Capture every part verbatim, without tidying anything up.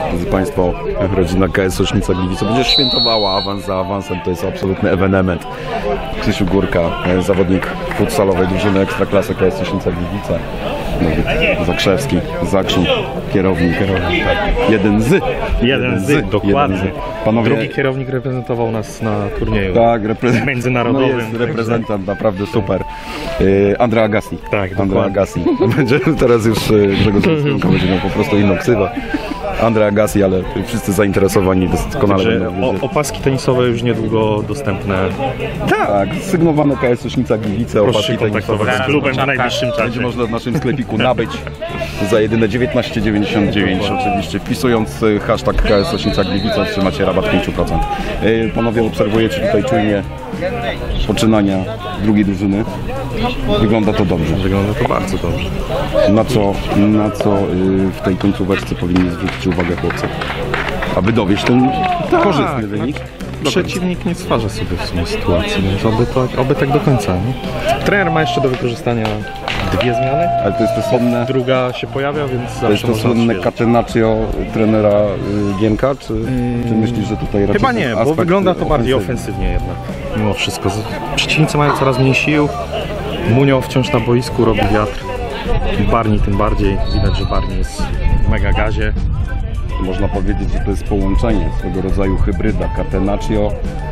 Drodzy Państwo, rodzina K S Sośnica Gliwice będzie świętowała awans za awansem, to jest absolutny ewenement. Krzysiu Górka, zawodnik futsalowej drużyny Ekstraklasy K S Sośnica Gliwice. Zakrzewski, Zakrzyn, kierownik, kierownik tak. jeden z. Jeden z, z dokładnie. Jeden z. Panowie... Drugi kierownik reprezentował nas na turnieju tak, reprezent... międzynarodowym. No jest reprezentant naprawdę super. Yy, Andrea Agassi. Tak, Andrea Agassi. Będzie teraz już Grzegorz Strzelka będzie miał po prostu inną ksywę. Andrea Agassi, ale wszyscy zainteresowani doskonale będą wiedzieć. Opaski tenisowe już niedługo dostępne. Tak, sygnowane K S Sośnica Gliwice, opaski tenisowe z klubem w najbliższym czasie. Będzie można w naszym sklepiku nabyć za jedyne dziewiętnaście dziewięćdziesiąt dziewięć. Oczywiście wpisując hashtag K S Sośnica Gliwice otrzymacie rabat pięć procent. Panowie, obserwujecie tutaj czujnie poczynania drugiej drużyny. Wygląda to dobrze. Wygląda to bardzo dobrze. Na co, na co w tej końcóweczce powinni zwrócić uwagę chłopcy? Aby dowieść ten tak, korzystny wynik. Przeciwnik nie stwarza sobie w sumie sytuacji, więc oby, to, oby tak do końca. Nie? Trener ma jeszcze do wykorzystania dwie zmiany, ale to jest to słynne... druga się pojawia, więc zawsze to jest to słynne catenaccio trenera y, Gienka, czy, hmm. czy myślisz, że tutaj raczej... Chyba nie, bo wygląda to bardziej ofensywnie jednak, mimo wszystko. Przeciwnicy mają coraz mniej sił, Munio wciąż na boisku robi wiatr, Barni tym bardziej, widać, że Barni jest w mega gazie. Można powiedzieć, że to jest połączenie swego rodzaju hybryda catenaccio,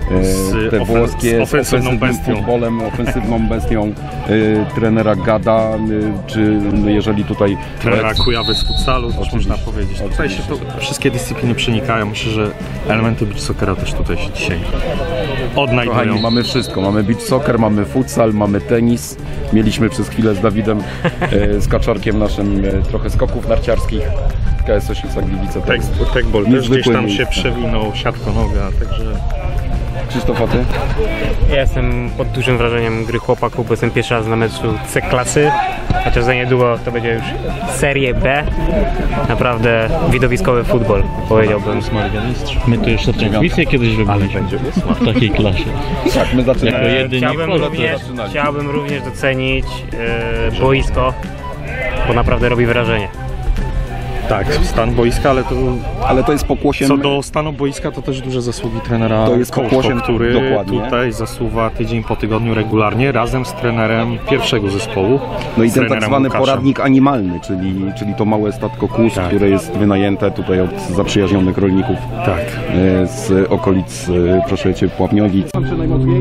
z te ofen włoskie z ofensywną bestią. futbolem, ofensywną bestią y, trenera Gada, y, czy no, jeżeli tutaj... Trenera Kujawy z futsalu, też można powiedzieć. Tutaj się to, wszystkie dyscypliny przenikają. Myślę, że elementy beach soccera też tutaj się dzisiaj odnajdują. Kochani, mamy wszystko. Mamy beach soccer, mamy futsal, mamy tenis. Mieliśmy przez chwilę z Dawidem, y, z Kaczorkiem naszym y, trochę skoków narciarskich. K S Sośnica Gliwice. Tekbol też gdzieś tam się przewinął, siatko noga, także... Krzysztof, a ty? Ja jestem pod dużym wrażeniem gry chłopaków, bo jestem pierwszy raz na meczu C klasy, chociaż za niedługo to będzie już Serie B. Naprawdę widowiskowy futbol, powiedziałbym. My to jeszcze transmisję kiedyś robiliśmy w takiej klasie. Tak, my zaczynamy. E, chciałbym, również, chciałbym również docenić e, boisko, bo naprawdę robi wrażenie. Tak, stan boiska, ale to, ale to jest pokłosiem... Co do stanu boiska, to też duże zasługi trenera to jest pokłosiem, który dokładnie. Tutaj zasuwa tydzień po tygodniu regularnie razem z trenerem pierwszego zespołu. No i ten tak zwany Łukaszem. poradnik animalny, czyli, czyli to małe statko kóz, tak. które jest wynajęte tutaj od zaprzyjaźnionych rolników tak. z okolic, proszę cię, Pławniowic. Czy najmocniej?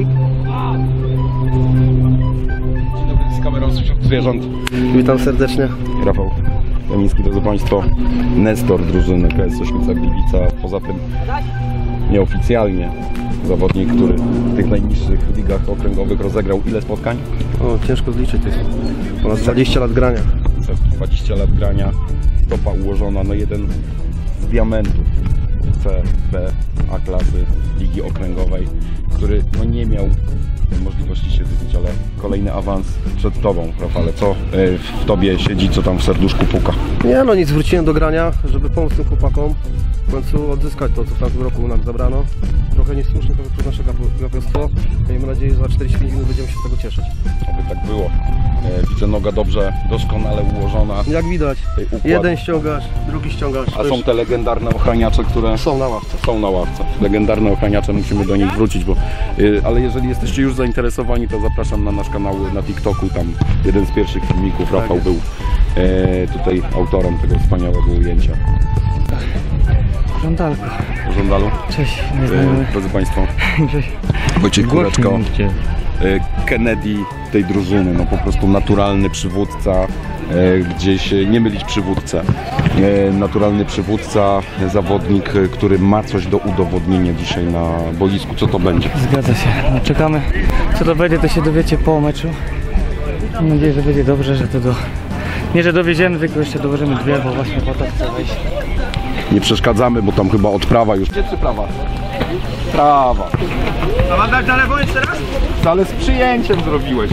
Dzień dobry, z kamerą zwierząt. Witam serdecznie. Rafał Kamiński, drodzy Państwo, nestor drużyny K S Sośnica Gliwice, poza tym nieoficjalnie zawodnik, który w tych najniższych ligach okręgowych rozegrał ile spotkań? O, ciężko zliczyć, to jest ponad dwadzieścia lat grania. dwadzieścia lat grania, stopa ułożona, no jeden z diamentów C, B, A klasy ligi okręgowej, który no nie miał możliwości się wybić, ale kolejny awans przed Tobą, Rafale. Co w Tobie siedzi, co tam w serduszku puka? Nie no, nic, wróciłem do grania, żeby pomóc tym chłopakom w końcu odzyskać to, co w tamtym roku nam zabrano. Trochę niesłusznie to przez nasze gapiostwo. Miejmy nadzieję, że za czterdzieści pięć minut będziemy się z tego cieszyć. Oby tak było. Widzę, noga dobrze, doskonale ułożona. Jak widać, jeden ściągasz, drugi ściągasz. A są te legendarne ochraniacze, które... Są na ławce. Są na ławce. Legendarne ochraniacze, musimy do nich wrócić, bo... Ale jeżeli jesteście już zainteresowani, to zapraszam na nasz kanał na TikToku. Tam jeden z pierwszych filmików, tak Rafał jest. był e, tutaj autorem tego wspaniałego ujęcia. Żądalko. Żądalu? Cześć. E, drodzy Państwo, Wojciech Kureczko, e, Kennedy tej drużyny, no po prostu naturalny przywódca, e, gdzieś nie mylić przywódcę, e, naturalny przywódca, zawodnik, który ma coś do udowodnienia dzisiaj na boisku. Co to będzie? Zgadza się, no, czekamy. Co to będzie, to się dowiecie po meczu. Mam nadzieję, że będzie dobrze, że to do... Nie, że dowieziemy, tylko jeszcze dołożymy dwie, bo właśnie po to chcę wejść. Nie przeszkadzamy, bo tam chyba odprawa już. Gdzie czy prawa? Prawa. A mam dać na lewo jeszcze raz? Ale z przyjęciem zrobiłeś.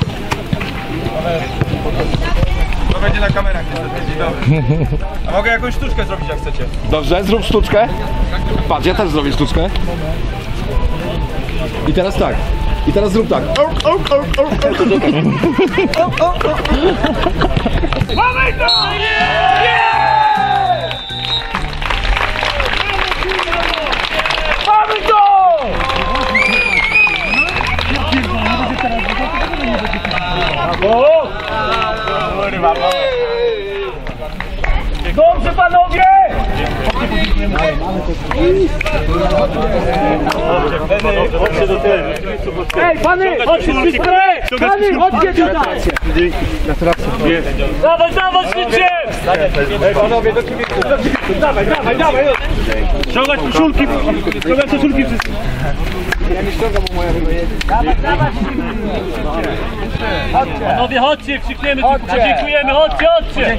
To będzie na kamerach niestety. A mogę jakąś sztuczkę zrobić, jak chcecie? Dobrze, zrób sztuczkę. Patrz, ja też zrobię sztuczkę. I teraz tak. I teraz zrób tak. Mamy to! panowie! Ej, pany! Chodźcie, pany, chodźcie tutaj! Dawaj, dawaj, szybciej! Ej, panowie, do kibiców, do kibiców, dawaj, dawaj, dawaj! Ściągać koszulki, ściągać koszulki wszyscy! Ja nie ściągam, bo moja wygląda. Dawaj, dawaj! Chodźcie! Panowie, chodźcie, krzykniemy, dziękujemy, chodźcie, chodźcie!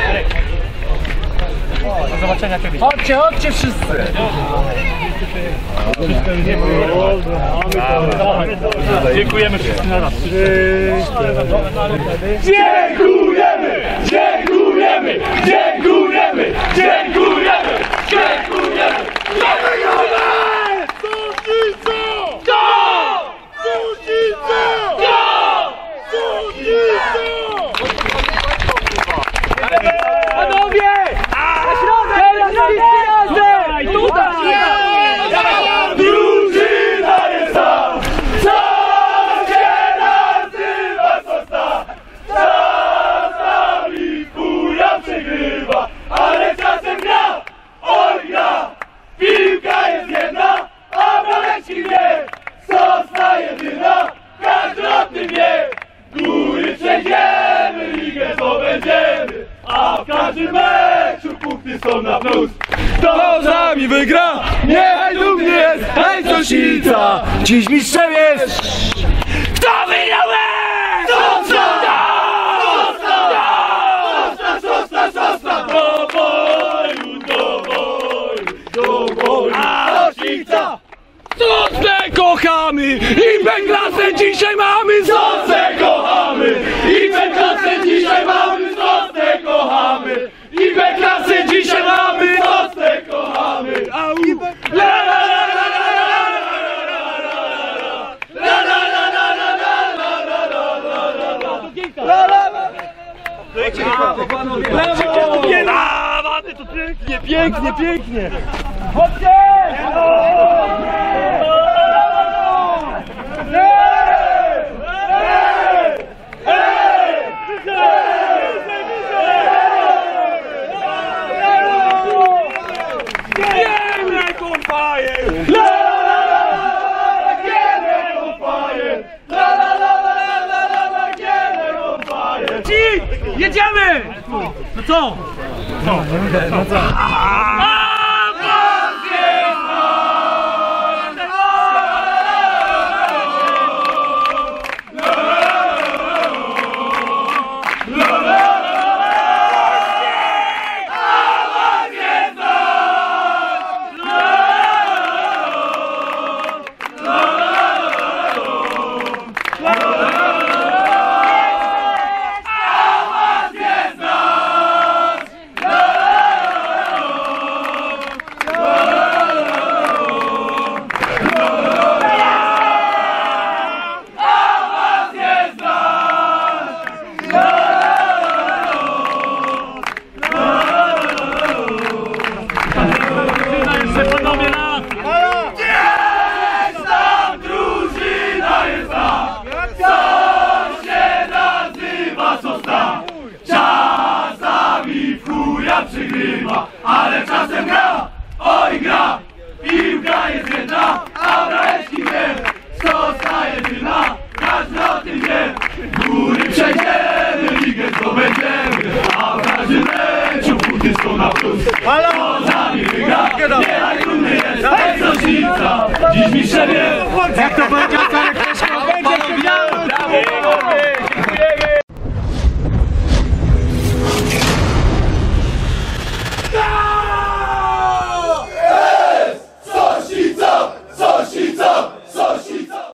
Do zobaczenia kiedyś. Chodźcie, chodźcie wszyscy! Dziękujemy wszyscy na raz. Dziękujemy! Dziękujemy! Dziękujemy! Dziękujemy! Dziękujemy! Dziękujemy! Sucico! To! Sucico! To! Sucico! Panowie! Na środek! Teraz tutaj! Drużyna jest ta, co się nazywa Sosna. Czasami furia przegrywa, ale czasem gra, oj gra. Piłka jest jedna, a brameczki dwie. Sosna jedyna, każdy o tym wie. Góry przejdziemy, ligę zdobędziemy, a w każdym meczu punkty są na plus. Kto z nami wygra? Niechaj dumny jest, hej Sosnica! Dziś mistrzem jest! Kto wygrał? Sosna! Sosna! Sosna! Sosna! Do boju, do boju, do boju! Sosnica! Sosnę kochamy i B-klasę dzisiaj mamy! Sosnę kochamy i B-klasę dzisiaj mamy! Sosnę kochamy i B-klasę dzisiaj mamy! Sosnę kochamy! Au! La la la la la la la la la la la la la la. Mamy to pięknie, pięknie, pięknie! Chodźcie! Jedziemy! No co? No, no co? Przygrywa, ale czasem gra, oj gra. Piłka jest jedna, a brameczki dwie. Sosna jedyna, każdy o tym wie. Góry przejdziemy, ligę zdobędziemy, a w każdym meczu punkty są na plus. Kto z nami wygra, niechaj dumny jest, hej Sosnica. Dziś mistrzem jest.